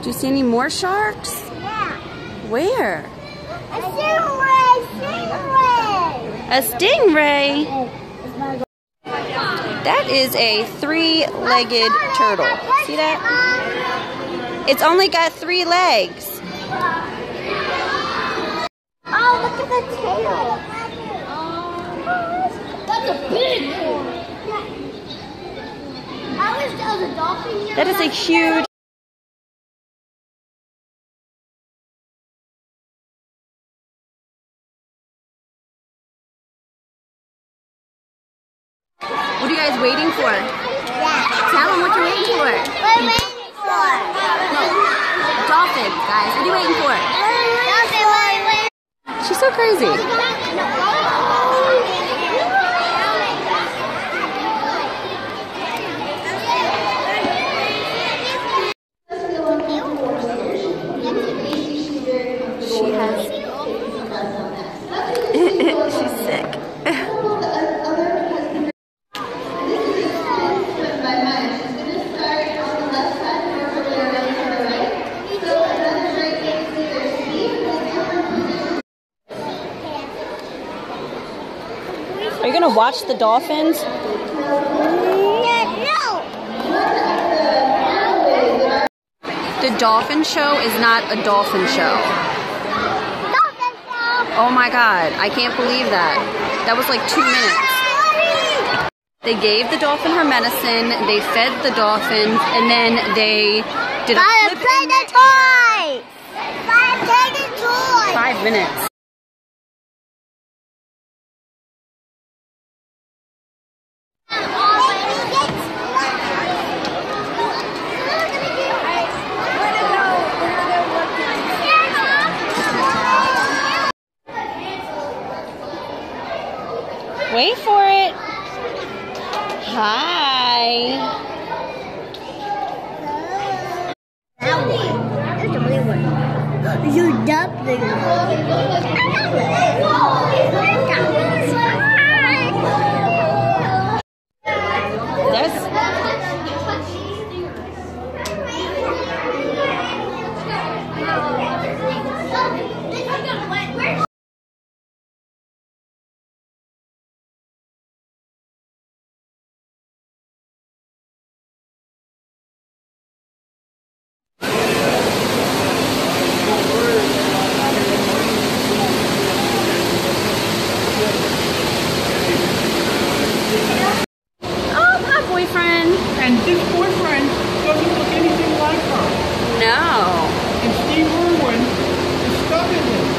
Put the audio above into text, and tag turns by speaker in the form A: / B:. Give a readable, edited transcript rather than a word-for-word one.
A: Do you see any more sharks?
B: Yeah.
A: Where?
B: A stingray!
A: A stingray? That is a three-legged turtle. See that? It's only got 3 legs.
B: Oh, look at the tail. That's a big one. I wish there was a dolphin here.
A: That is a huge... What are you guys waiting for?
B: Yeah.
A: Tell them what you're waiting for.
B: What are you waiting for?
A: No, dolphins, guys. What are you waiting for?
B: Dolphin, what are you waiting for?
A: She's so crazy. She has... She's sick. Are you gonna watch the dolphins?
B: No.
A: The dolphin show is not a dolphin show.
B: Dolphin show.
A: Oh my god, I can't believe that. That was like 2 minutes. They gave the dolphin her medicine, they fed the dolphin, and then they did a flip
B: Play
A: in
B: the
A: the
B: toy. Play the toy.
A: 5 minutes. Wait for it. Hi.
B: That's a blue one. You dumpling.
A: Boyfriend.
C: And this boyfriend doesn't look anything like her.
A: No.
C: And Steve Irwin is stuck in this.